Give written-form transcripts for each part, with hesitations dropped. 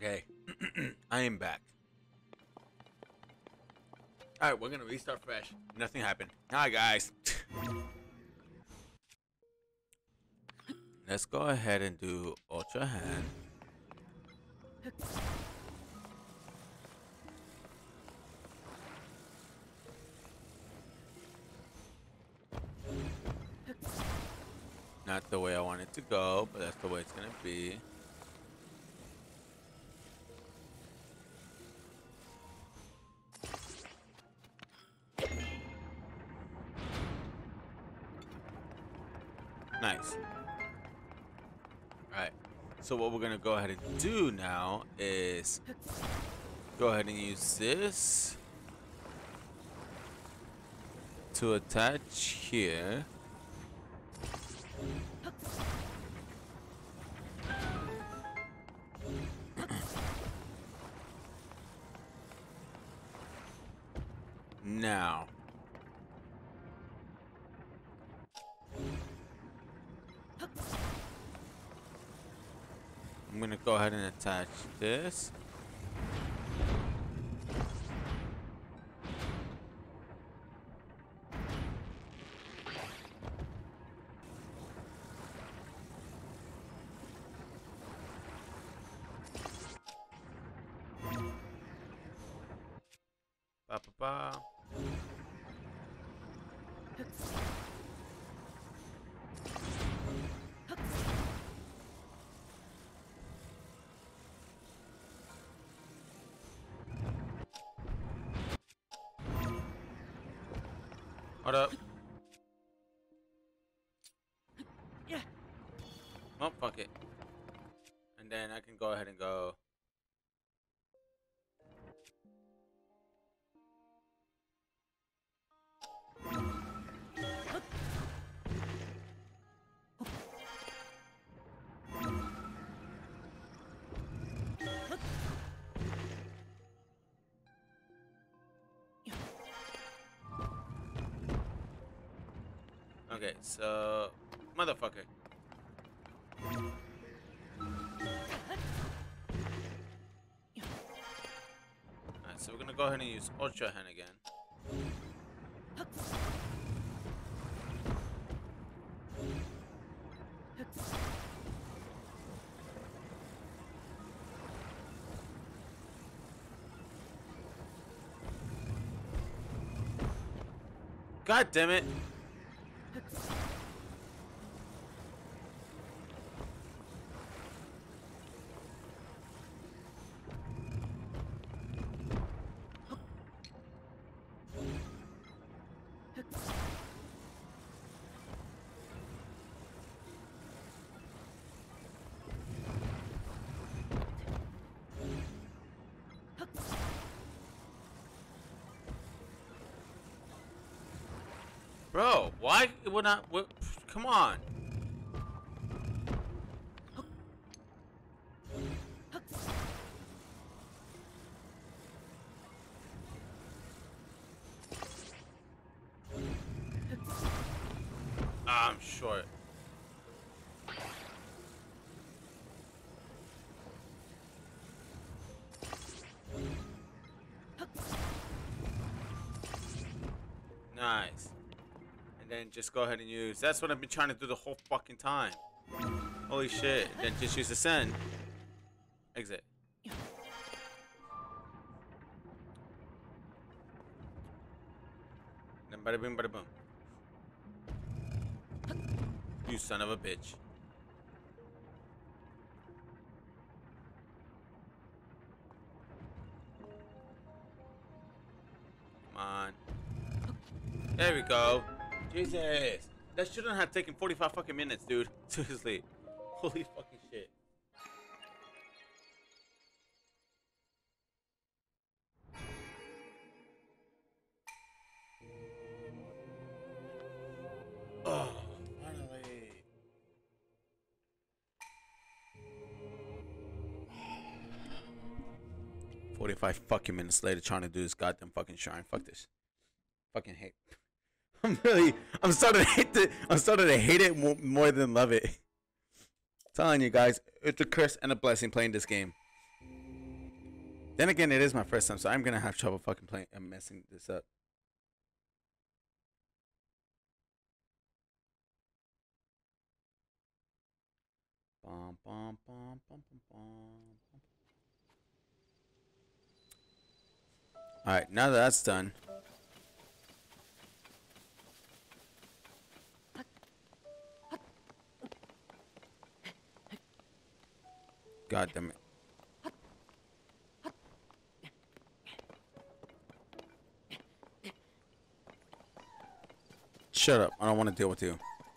Okay, I am back. Alright, we're gonna restart fresh. Nothing happened. Hi, guys. Let's go ahead and do Ultra Hand. Not the way I want it to go, but that's the way it's gonna be. Nice. Alright, so what we're gonna go ahead and do now is go ahead and use this to attach here. Now I'm gonna go ahead and attach this. Ba ba ba. Hold up. Yeah. Oh, fuck it. And then I can go ahead and go. Okay, so motherfucker. Alright, so we're gonna go ahead and use Ultra Hand again. God damn it. Bro, why would not? Come on. I'm short. Nice. And then just go ahead and use. That's what I've been trying to do the whole fucking time. Holy shit. Then just use Ascend. Exit. Then bada boom, bada boom. You son of a bitch. Come on. There we go. Jesus. That shouldn't have taken 45 fucking minutes, dude. Seriously. Holy fucking shit. Oh, finally. 45 fucking minutes later trying to do this goddamn fucking shrine. Fuck this. Fucking hate. I'm starting to hate it more than love it. I'm telling you guys, it's a curse and a blessing playing this game. Then again, it is my first time, so I'm gonna have trouble fucking playing and messing this up. Bum, bum, bum, bum, bum, bum. All right, now that that's done. God damn it. Shut up. I don't want to deal with you.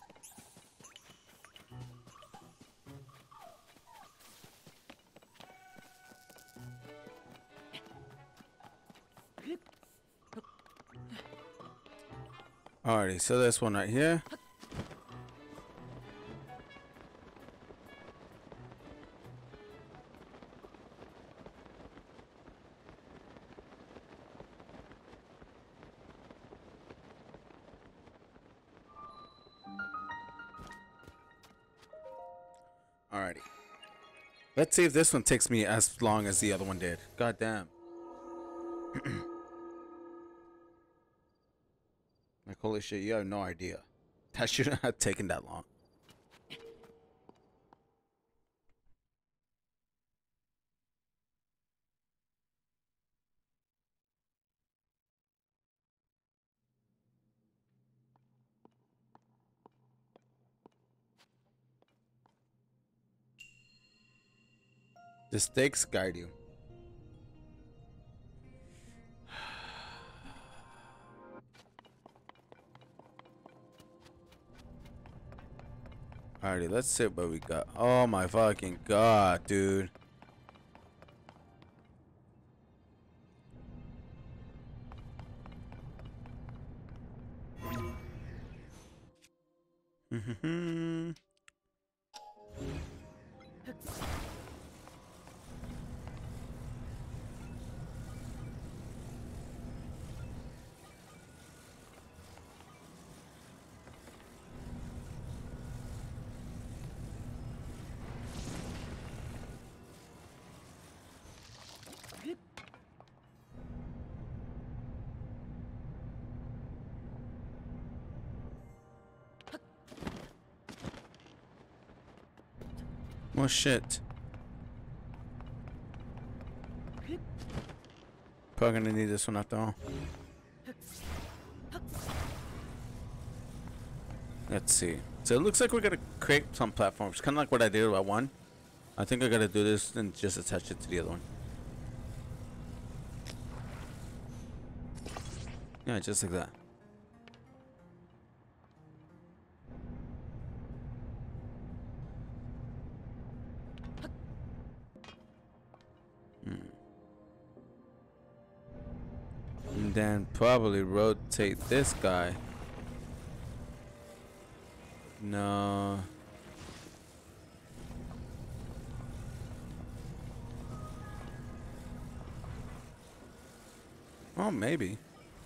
Alrighty, so this one right here. Alrighty. Let's see if this one takes me as long as the other one did. God damn. Like, holy shit, you have no idea. That shouldn't have taken that long. The stakes guide you. Alrighty, let's see what we got. Oh my fucking god, dude. Oh shit. Probably gonna need this one after all. Let's see. So it looks like we're gonna create some platforms, kind of like what I did with one. I think I gotta do this and just attach it to the other one. Yeah, just like that. And then probably rotate this guy. No. Oh, maybe.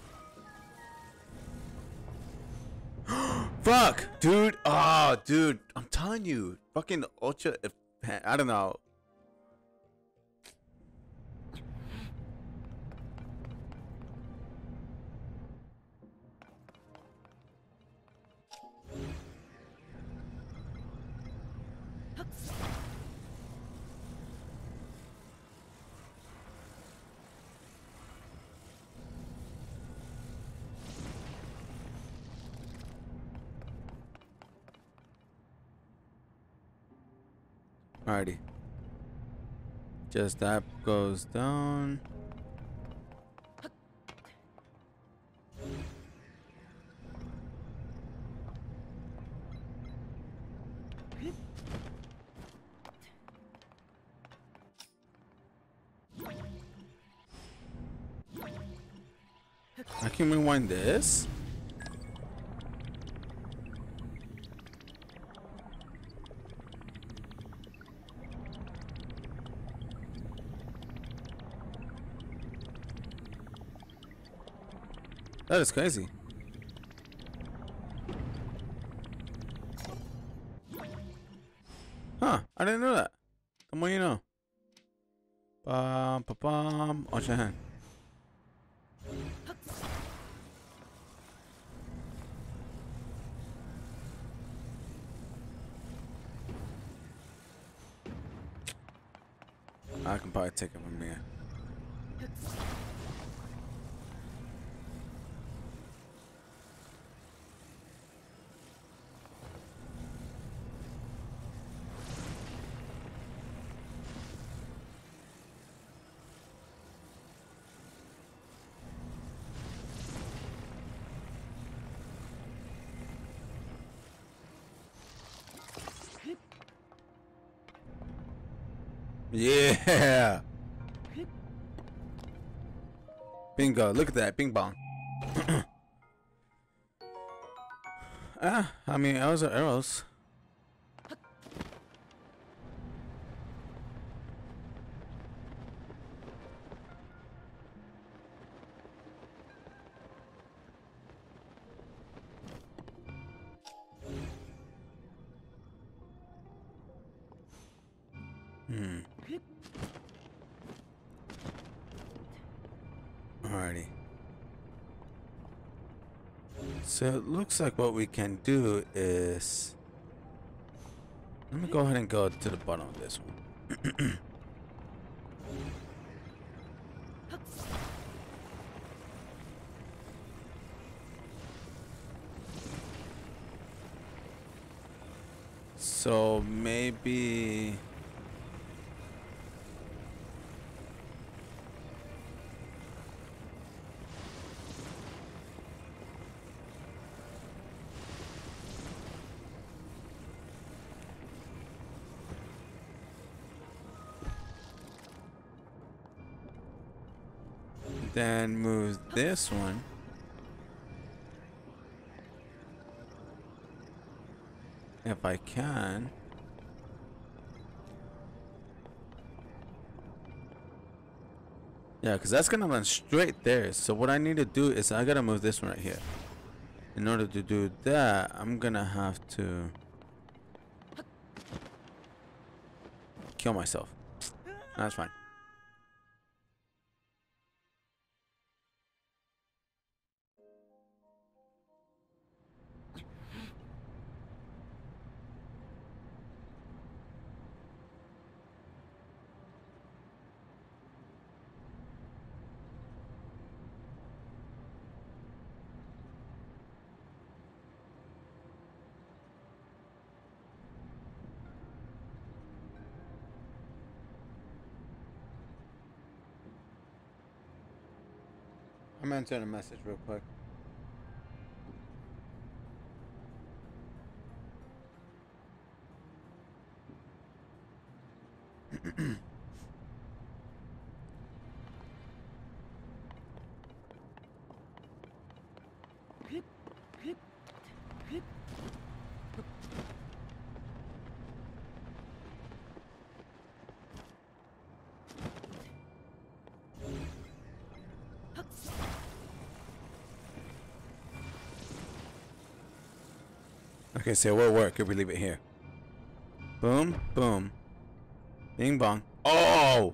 Fuck, dude. Oh, dude. I'm telling you. Fucking ultra. I don't know. Alrighty. Just that goes down. I can rewind this. That is crazy. Huh, I didn't know that. The more you know. Watch your hand. I can probably take it from here. Yeah. Bingo. Look at that. Bing bong. I mean, arrows are arrows. Alrighty. So it looks like what we can do is... Let me go ahead and go to the bottom of this one. So maybe... Then move this one. If I can. Yeah, because that's going to run straight there. So what I need to do is I got to move this one right here. In order to do that, I'm going to have to kill myself. That's fine. I'm entering a message real quick. Okay, so it will work if we leave it here. Boom, boom. Bing bong. Oh!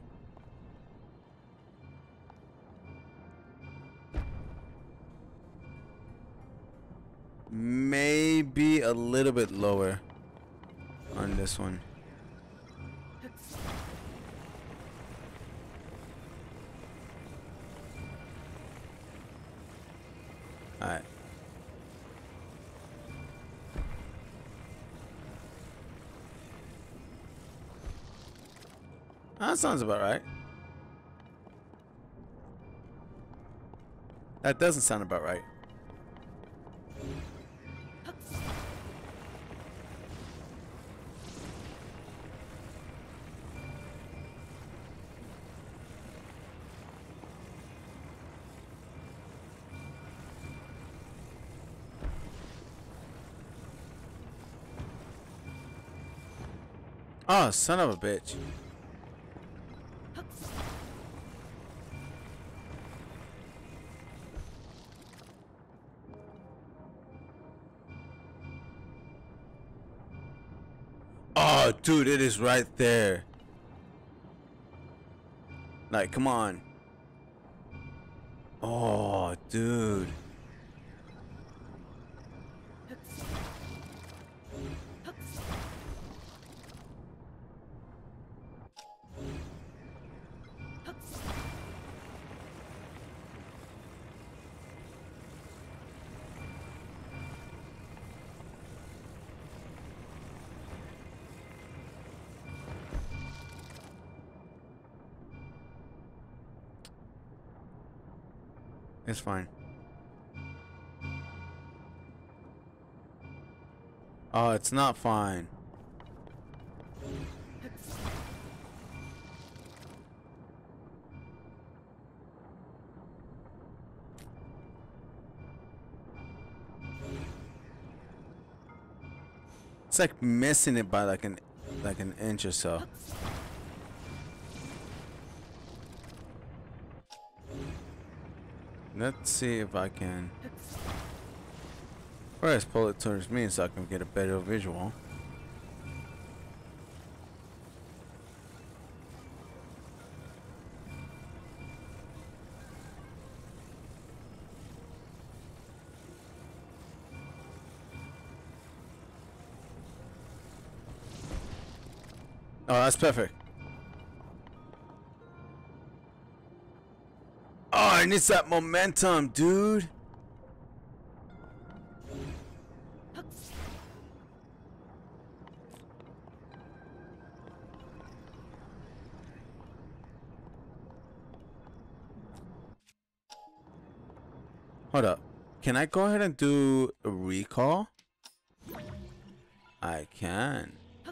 Maybe a little bit lower on this one. Alright. That sounds about right. That doesn't sound about right. Oh, son of a bitch. Oh, dude, it is right there. Like, come on. Oh, dude. It's fine. Oh, it's not fine. It's like missing it by like an inch or so. Let's see if I can first pull it towards me so I can get a better visual. Oh, that's perfect. Oh, it needs that momentum, dude. Hold up. Can I go ahead and do a recall? I can.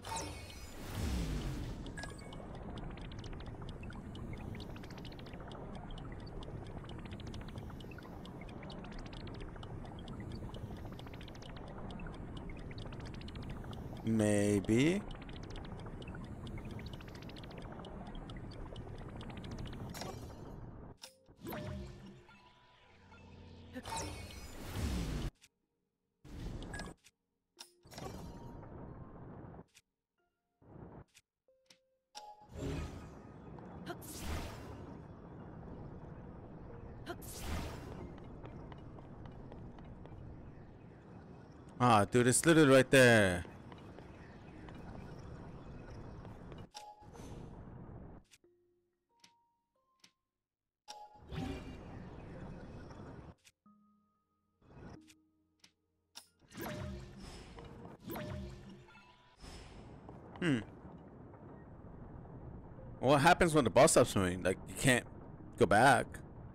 Maybe. Ah, dude, it's literally right there. What happens when the bus stops moving? Like, you can't go back.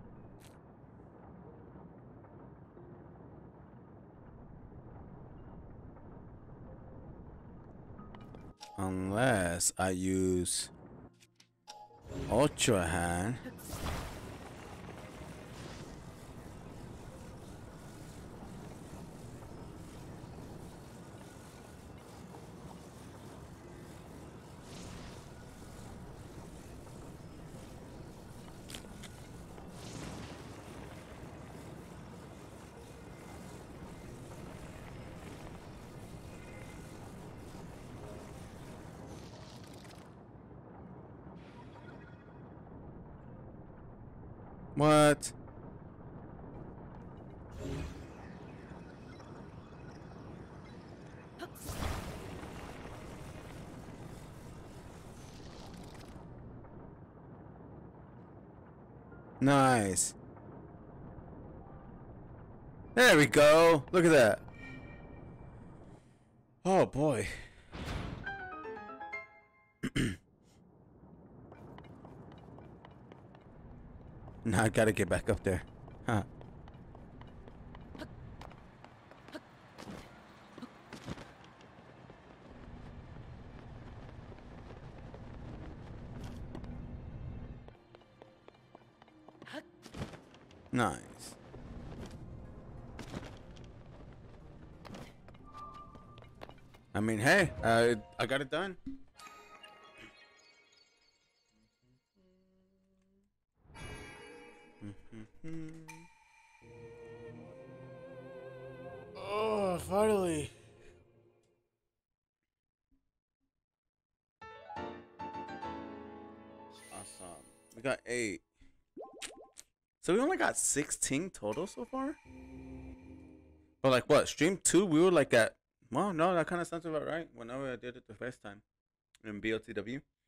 Unless I use Ultra Hand. What? Nice. There we go. Look at that. Oh boy. Now I gotta get back up there. Huh. Nice. I mean, hey, I got it done. Oh, finally. Awesome. We got 8. So we only got 16 total so far? But like what? Stream 2, we were like at... Well, no, that kind of sounds about right. Whenever I did it the first time. In BOTW.